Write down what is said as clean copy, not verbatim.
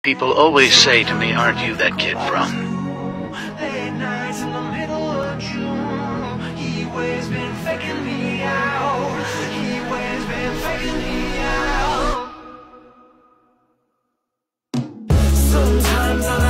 People always say to me, aren't you that kid from? Late nights in the middle of June. He always been faking me out. He always been faking me out. Sometimes I